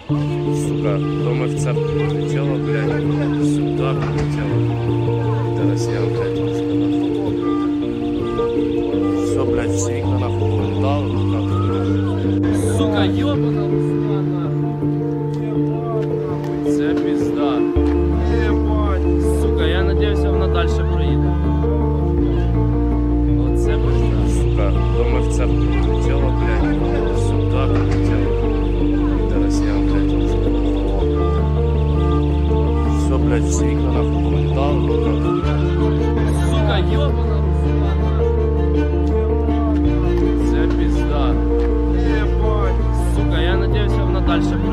Сука, дома в церковь прилетела, блядь, сюда прилетела. Да Россия, блядь, все, блядь, все окна нахуй вылетало, Сука, ёбана Руслана. Це пизда. Сука, я надеюсь, вона дальше проїде. Оце пизда. сука, дома в церковь прилетела, блядь, сюда прилетела. Да Россия, блядь, все, блядь, все окна нахуй вылетало, Сука, ёбана Руслана. Це пизда. Сука, я надеюсь, вона дальше проїде.